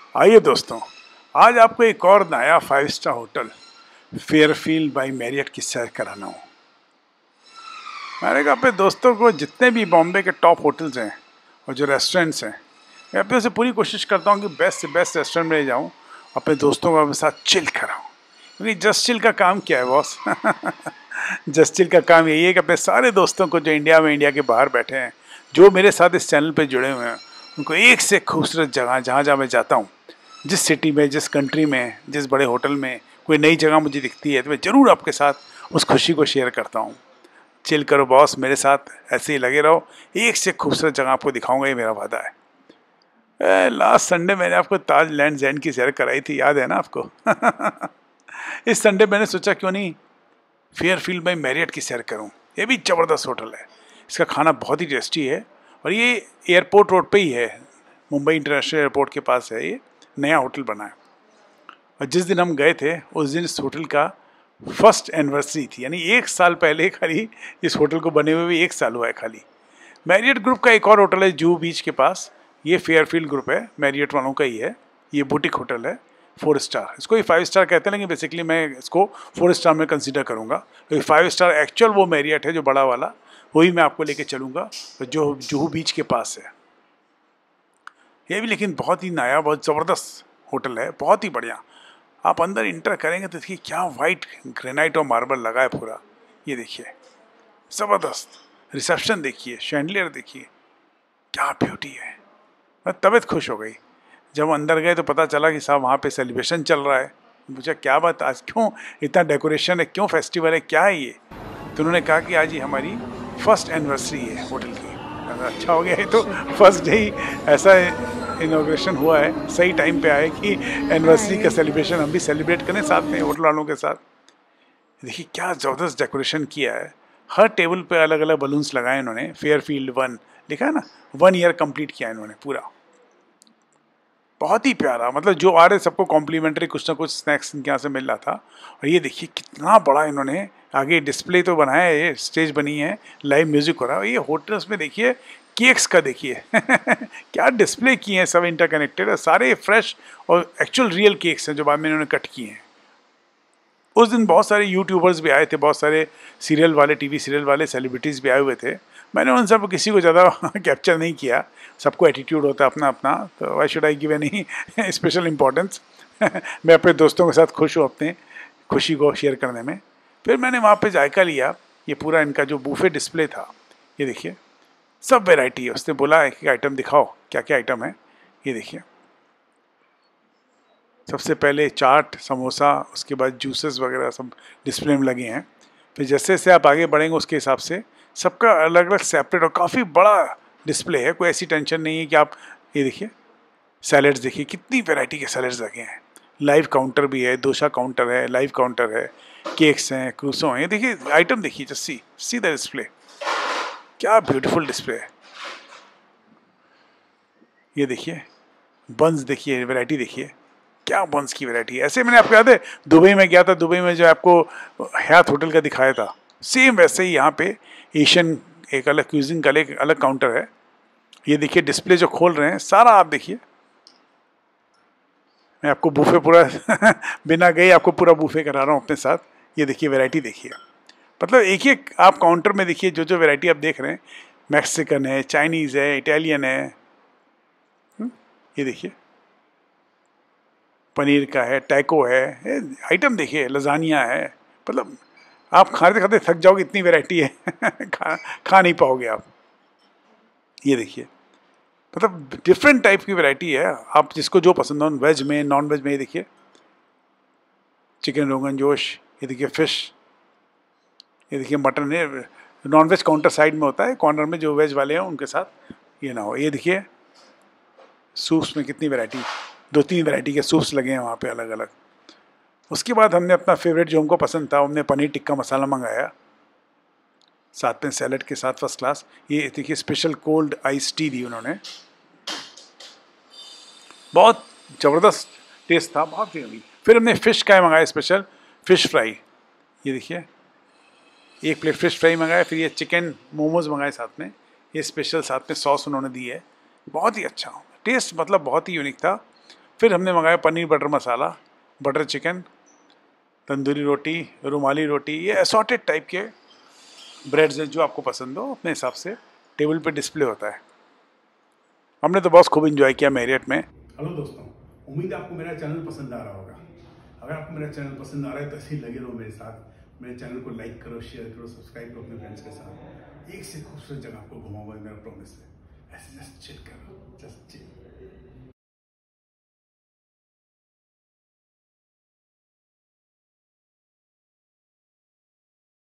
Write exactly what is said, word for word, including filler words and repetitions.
आइए दोस्तों, आज आपको एक और नया five star hotel Fairfield by Marriott की सैर कराना हूँ। मैंने कहा अपने दोस्तों को जितने भी बॉम्बे के टॉप होटल्स हैं और जो रेस्टोरेंट्स हैं, मैं अपने से पूरी कोशिश करता हूँ कि बेस्ट से बेस्ट रेस्टोरेंट में ले जाऊँ, अपने दोस्तों को अपने साथ चिल कराऊँ। क्योंकि जस्ट चिल का काम क्या है बॉस? जस्ट चिल का काम यही है कि अपने सारे दोस्तों को जो इंडिया में, इंडिया के बाहर बैठे हैं, जो मेरे साथ इस चैनल पे जुड़े हुए हैं, उनको एक से खूबसूरत जगह जहाँ जहाँ मैं जाता हूँ, जिस सिटी में, जिस कंट्री में, जिस बड़े होटल में कोई नई जगह मुझे दिखती है तो मैं ज़रूर आपके साथ उस खुशी को शेयर करता हूँ। चिल करो बॉस, मेरे साथ ऐसे ही लगे रहो, एक से खूबसूरत जगह आपको दिखाऊंगा, ये मेरा वादा है। लास्ट संडे मैंने आपको ताज लैंड एंड की सैर कराई थी, याद है ना आपको? इस संडे मैंने सोचा क्यों नहीं फेयरफील्ड बाय मैरियट की सैर करूं। ये भी ज़बरदस्त होटल है, इसका खाना बहुत ही टेस्टी है और ये एयरपोर्ट रोड पे ही है, मुंबई इंटरनेशनल एयरपोर्ट के पास है। ये नया होटल बना है और जिस दिन हम गए थे उस दिन इस होटल का फर्स्ट एनिवर्सरी थी, यानी एक साल पहले खाली इस होटल को बने हुए भी एक साल हुआ है खाली। मैरियट ग्रुप का एक और होटल है जूहू बीच के पास, ये फेयरफील्ड ग्रुप है, मैरियट वालों का ही है। ये बुटीक होटल है, फोर स्टार, इसको ही फाइव स्टार कहते हैं, लेकिन बेसिकली मैं इसको फोर स्टार में कंसीडर करूँगा क्योंकि फाइव स्टार एक्चुअल वो मैरियट है जो बड़ा वाला, वही मैं आपको लेके चलूँगा जो जूहू बीच के पास है। ये भी लेकिन बहुत ही नया, बहुत ज़बरदस्त होटल है, बहुत ही बढ़िया। आप अंदर इंटर करेंगे तो देखिए क्या वाइट ग्रेनाइट और मार्बल लगा है पूरा, ये देखिए ज़बरदस्त। रिसेप्शन देखिए, शैंडलियर देखिए, क्या ब्यूटी है। मैं तबीयत खुश हो गई जब अंदर गए तो पता चला कि साहब वहाँ पे सेलिब्रेशन चल रहा है। पूछा क्या बात, आज क्यों इतना डेकोरेशन है, क्यों फेस्टिवल है, क्या है ये? तो उन्होंने कहा कि आज ही हमारी फर्स्ट एनिवर्सरी है होटल की। अच्छा हो गया, ये तो फर्स्ट डे ही ऐसा इनॉग्रेशन हुआ है, सही टाइम पे आए कि एनिवर्सरी का सेलिब्रेशन हम भी सेलिब्रेट करें साथ में होटल वालों के साथ। देखिए क्या ज़बरदस्त डेकोरेशन किया है, हर टेबल पे अलग अलग बलून्स लगाए इन्होंने, फेयरफील्ड वन लिखा है ना, वन ईयर कंप्लीट किया इन्होंने पूरा। बहुत ही प्यारा, मतलब जो आ रहे सबको कॉम्प्लीमेंट्री कुछ ना कुछ स्नैक्स इनके यहाँ से मिल रहा था। और ये देखिए कितना बड़ा इन्होंने आगे डिस्प्ले तो बनाया है, ये स्टेज बनी है, लाइव म्यूजिक हो रहा है। ये होटल्स में देखिए केक्स का देखिए क्या डिस्प्ले किए हैं, सब इंटरकनेक्टेड है, सारे फ्रेश और एक्चुअल रियल केक्स हैं जो बाद में इन्होंने कट किए हैं। उस दिन बहुत सारे यूट्यूबर्स भी आए थे, बहुत सारे सीरियल वाले, टीवी सीरियल वाले सेलिब्रिटीज़ भी आए हुए थे। मैंने उन सब किसी को ज़्यादा कैप्चर नहीं किया, सबको एटीट्यूड होता है अपना अपना, तो why should I give any special importance. मैं अपने दोस्तों के साथ खुश हूँ अपने खुशी को शेयर करने में। फिर मैंने वहाँ पे जायका लिया, ये पूरा इनका जो बूफे डिस्प्ले था, ये देखिए सब वेराइटी है। उसने बोला एक एक आइटम दिखाओ, क्या क्या आइटम है, ये देखिए। सबसे पहले चाट, समोसा, उसके बाद जूसेस वगैरह सब डिस्प्ले में लगे हैं। फिर जैसे जैसे आप आगे बढ़ेंगे उसके हिसाब से सबका अलग अलग सेपरेट और काफ़ी बड़ा डिस्प्ले है, कोई ऐसी टेंशन नहीं है कि आप, ये देखिए सैलेड्स देखिए, कितनी वैरायटी के सैलेड्स लगे हैं। लाइव काउंटर भी है, डोसा काउंटर है, लाइव काउंटर है, केक्स हैं, क्रूसो हैं। ये देखिए आइटम देखिए, just see see the display, क्या ब्यूटीफुल डिस्प्ले है। ये देखिए बंस देखिए, वैरायटी देखिए, क्या बंस की वैरायटी है। ऐसे मैंने आपको याद है दुबई में गया था, दुबई में जो आपको हयात होटल का दिखाया था, सेम वैसे ही यहाँ पे एशियन एक अलग क्यूजिन का एक अलग काउंटर है। ये देखिए डिस्प्ले जो खोल रहे हैं सारा, आप देखिए, मैं आपको बूफे पूरा बिना गए आपको पूरा बूफे करा रहा हूँ अपने साथ। ये देखिए वैरायटी देखिए, मतलब एक एक आप काउंटर में देखिए जो जो वैरायटी आप देख रहे हैं, मैक्सिकन है, चाइनीज़ है, इटालियन है, ये देखिए पनीर का है, टैको है, आइटम देखिए, लजानिया है। मतलब आप खाते खाते थक जाओगे, इतनी वैरायटी है खा खा नहीं पाओगे आप। ये देखिए मतलब डिफरेंट टाइप की वैरायटी है, आप जिसको जो पसंद हो, वेज में, नॉन वेज में। ये देखिए चिकन रोगन जोश, ये देखिए फिश, ये देखिए मटन है। नॉन वेज काउंटर साइड में होता है, कॉर्नर में जो वेज वाले हैं उनके साथ ये ना हो। ये देखिए सूप्स में कितनी वैरायटी, दो तीन वैरायटी के सूप्स लगे हैं वहाँ पे अलग अलग। उसके बाद हमने अपना फेवरेट जो हमको पसंद था, हमने पनीर टिक्का मसाला मंगाया, साथ में सैलड के साथ फर्स्ट क्लास। ये देखिए स्पेशल कोल्ड आइस टी दी उन्होंने, बहुत ज़बरदस्त टेस्ट था, बहुत ही। फिर हमने फ़िश का मंगाया, स्पेशल फ़िश फ्राई, ये देखिए एक प्लेट फ़िश फ्राई मंगाया। फिर ये चिकन मोमोज मंगाए साथ में, ये स्पेशल साथ में सॉस उन्होंने दी है, बहुत ही अच्छा टेस्ट, मतलब बहुत ही यूनिक था। फिर हमने मंगाया paneer butter masala, butter chicken, tandoori रोटी, रुमाली रोटी, ये असॉर्टेड टाइप के ब्रेड्स हैं जो आपको पसंद हो अपने हिसाब से टेबल पे डिस्प्ले होता है। हमने तो बहुत खूब एंजॉय किया मैरियट में। हेलो दोस्तों, उम्मीद है आपको मेरा चैनल पसंद आ रहा होगा। अगर आपको मेरा चैनल पसंद आ रहा है तो ऐसे ही लगे रहो मेरे साथ। मेरे चैनल को लाइक करो, शेयर करो, सब्सक्राइब करो अपने फ्रेंड्स के साथ। एक से खूबसूरत जगह आपको घुमाऊंगा, मेरा प्रॉमिस है। ऐसे जस्ट चिल करो, जस्ट चिल।